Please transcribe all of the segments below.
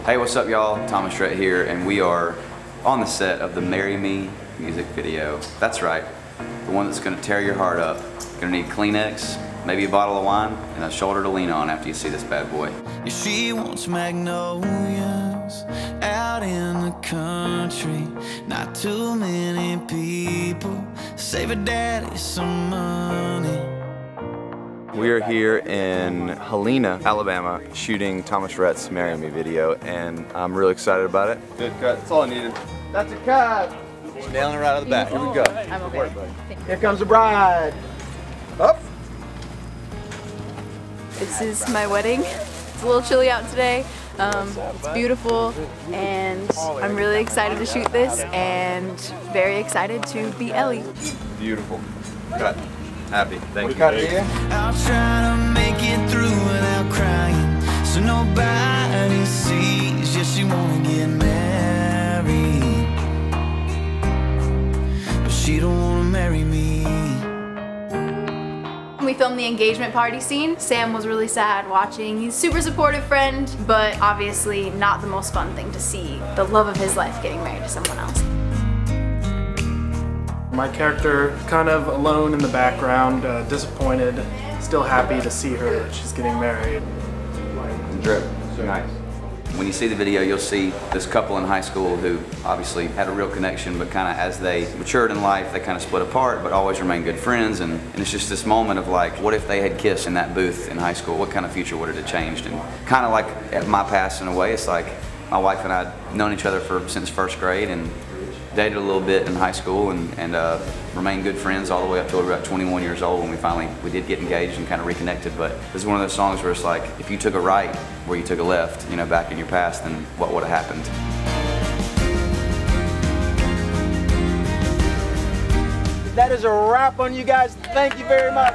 Hey, what's up y'all? Thomas Rhett here, and we are on the set of the Marry Me music video. That's right, the one that's gonna tear your heart up. You're gonna need Kleenex, maybe a bottle of wine, and a shoulder to lean on after you see this bad boy. Yeah, she wants magnolias out in the country. Not too many people. Save her daddy some money. We are here in Helena, Alabama, shooting Thomas Rhett's Marry Me video, and I'm really excited about it. Good cut, that's all I needed. That's a cut! Nailing it right out of the back, here we go. I'm okay. Here comes the bride! Up! This is my wedding. It's a little chilly out today. It's beautiful, and I'm really excited to shoot this, and very excited to be Ellie. Beautiful. Cut. Happy. Thank you. I'll try to make it through without crying, so nobody sees. Yeah, she wanna get married, but she don't wanna marry me. We filmed the engagement party scene. Sam was really sad watching. He's a super supportive friend, but obviously not the most fun thing to see the love of his life getting married to someone else. My character kind of alone in the background, disappointed, still happy to see her that she's getting married. Drip. Nice. When you see the video, you'll see this couple in high school who obviously had a real connection, but kind of as they matured in life, they kind of split apart, but always remained good friends. And it's just this moment of like, what if they had kissed in that booth in high school? What kind of future would it have changed? And kind of like at my past in a way, it's like my wife and I had known each other since first grade and dated a little bit in high school and remained good friends all the way up till we were about 21 years old when we did get engaged and kind of reconnected. But this is one of those songs where it's like, if you took a right where you took a left, you know, back in your past, then what would have happened? That is a wrap on you guys. Thank you very much.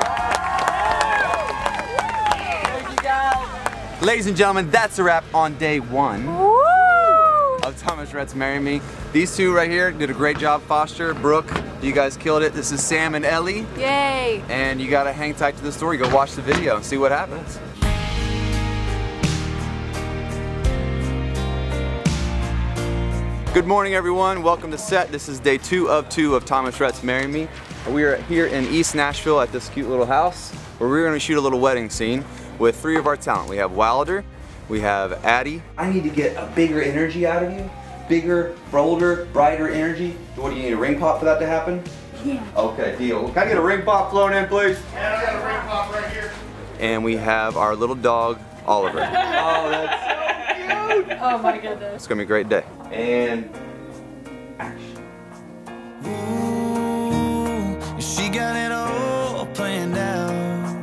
Thank you guys. Ladies and gentlemen, that's a wrap on day one of Thomas Rhett's Marry Me. These two right here did a great job. Foster, Brooke, you guys killed it. This is Sam and Ellie. Yay! And you gotta hang tight to the story. Go watch the video and see what happens. Good morning, everyone. Welcome to set. This is day 2 of Thomas Rhett's Marry Me. We are here in East Nashville at this cute little house where we're gonna shoot a little wedding scene with 3 of our talent. We have Wilder, we have Addie. I need to get a bigger energy out of you. Bigger, bolder, brighter energy. What do you need, a ring pop for that to happen? Yeah. Okay, deal. Can I get a ring pop flown in, please? Yeah, I got a ring pop right here. And we have our little dog, Oliver. Oh, that's so cute. Oh my goodness. It's gonna be a great day. And action. Ooh, she got it all planned out.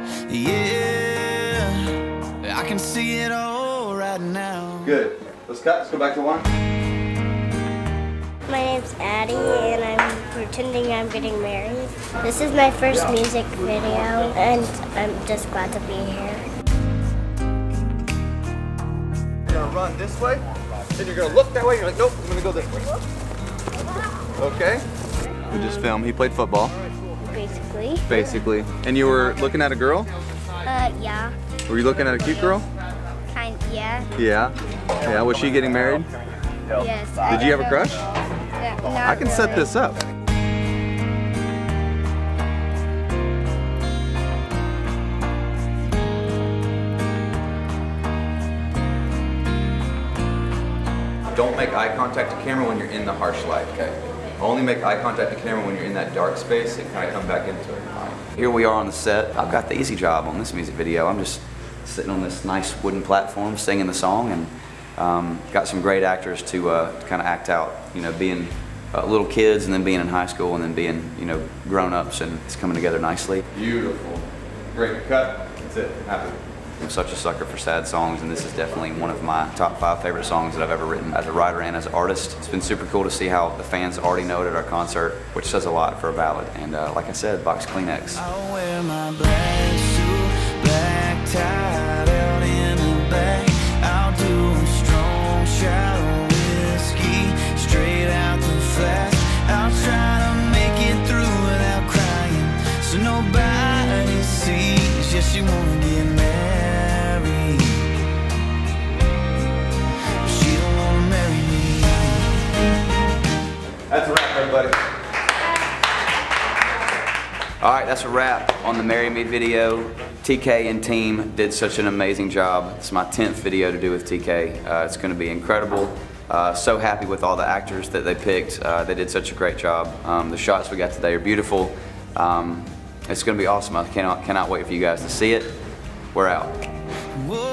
Yeah, I can see it all right now. Good. Let's cut. Let's go back to one. My name's Addie, and I'm pretending I'm getting married. This is my first music video, and I'm just glad to be here. You're gonna run this way, then you're gonna look that way, you're like, nope, I'm gonna go this way. Okay? We just filmed, he played football. Basically. Basically. And you were looking at a girl? Yeah. Were you looking at a cute girl? Yeah. Yeah. Yeah, was she getting married? Yes. Did you have a crush? Yeah, I can set this up. Don't make eye contact to camera when you're in the harsh light, okay? Only make eye contact to camera when you're in that dark space and kind of come back into it. Here we are on the set. I've got the easy job on this music video. I'm just sitting on this nice wooden platform singing the song, and got some great actors to kind of act out, you know, being little kids and then being in high school and then being, you know, grown-ups, and it's coming together nicely. Beautiful. Great cut. That's it. Happy. I'm such a sucker for sad songs, and this is definitely one of my top 5 favorite songs that I've ever written as a writer and as an artist. It's been super cool to see how the fans already know it at our concert, which says a lot for a ballad. And like I said, box Kleenex. I'll wear my black suit, black tie out in the back. I'll do a strong shot of whiskey straight out the flask. I'll try to make it through without crying, so nobody sees. Yeah, she wanna get married. that's a wrap on the Marry Me video. TK and team did such an amazing job. It's my 10th video to do with TK. It's going to be incredible. So happy with all the actors that they picked. They did such a great job. The shots we got today are beautiful. It's going to be awesome. I cannot wait for you guys to see it. We're out. Whoa.